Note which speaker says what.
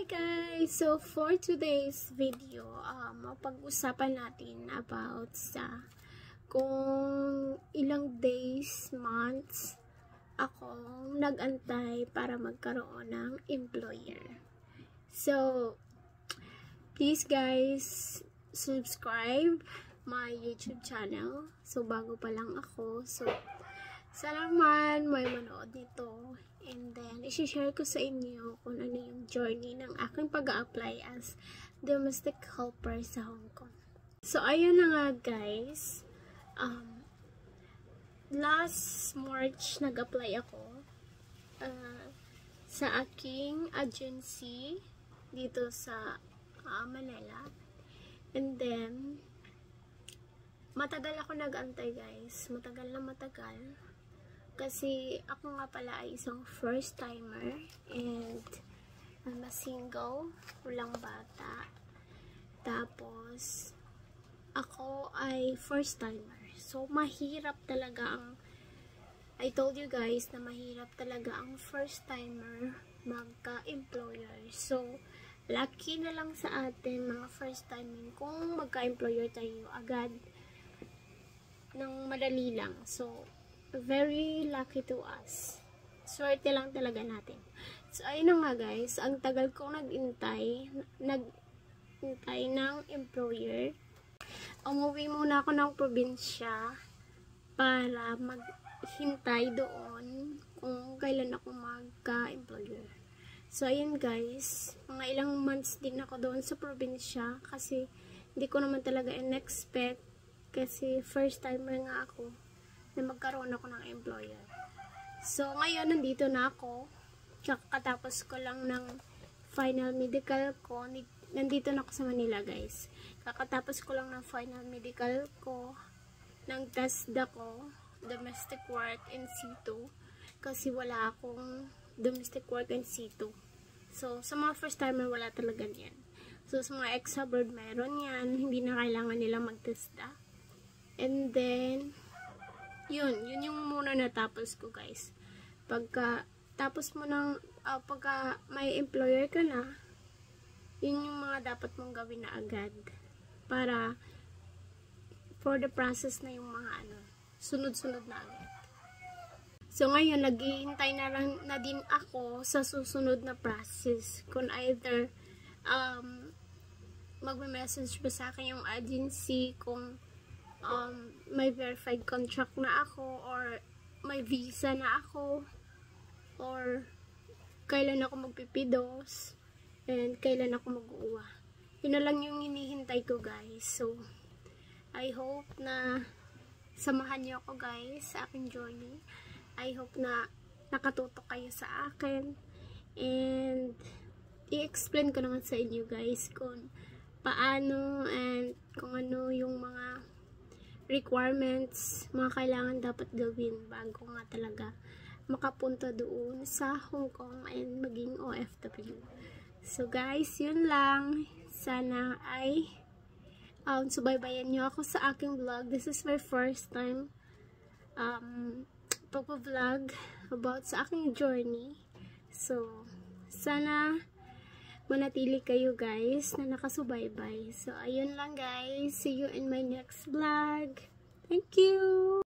Speaker 1: Hi guys! So for today's video, mapag-usapan natin about sa kung ilang days, months akong nag-antay para magkaroon ng employer. So please guys, subscribe my YouTube channel. So bago pa lang ako. So sana naman may manood nito. And then, isi-share ko sa inyo kung ano yung journey ng aking pag-a-apply as domestic helper sa Hong Kong. So, ayun na nga guys. Last March, nag-apply ako sa aking agency dito sa Manila. And then, matagal ako nag-antay guys. Matagal na matagal. Kasi ako nga pala ay isang first timer and I'm a single, walang bata. Tapos ako ay first timer. So mahirap talaga ang I told you guys na mahirap talaga ang first timer magka-employer. So lucky na lang sa atin mga first timing kung magka-employer tayo agad ng madali lang. So very lucky to us. Swerte lang talaga natin. So, ayun na nga guys. Ang tagal kong nag-intay ng employer. Umuwi muna ako ng probinsya para maghintay doon kung kailan ako magka-employer. So, ayun guys. Mga ilang months din ako doon sa probinsya kasi hindi ko naman talaga in-expect kasi first timer nga ako na magkaroon ako ng employer. So, ngayon, nandito na ako. Kakatapos ko lang ng final medical ko. Nandito na ako sa Manila, guys. Kakatapos ko lang ng final medical ko. Ng TESDA ko. Domestic work in situ. Kasi wala akong domestic work in situ. So, sa mga first timer, wala talaga yan. So, sa mga ex-abroad, meron yan. Hindi na kailangan nila mag-TESDA. And then, yun yung muna natapos ko guys. Pagka tapos mo ng pagka may employer ka na, yun yung mga dapat mong gawin na agad para for the process na yung mga sunod-sunod na agad. So ngayon naghihintay na din ako sa susunod na process kung either magme-message ba sa akin yung agency kung may verified contract na ako or may visa na ako or kailan ako magpipidos and kailan ako mag-uwa. Yun na lang yung hinihintay ko guys. So I hope na samahan niyo ako guys sa aking journey. I hope na nakatutok kayo sa akin and i-explain ko naman sa inyo guys kung paano and kung ano yung mga requirements, mga kailangan dapat gawin bago nga talaga makapunta doon sa Hong Kong and maging OFW. So guys, yun lang. Sana ay subaybayan nyo ako sa aking vlog. This is my first time pag-vlog about sa aking journey. So, sana manatili kayo guys na nakasubaybay. So, ayun lang guys. See you in my next vlog. Thank you!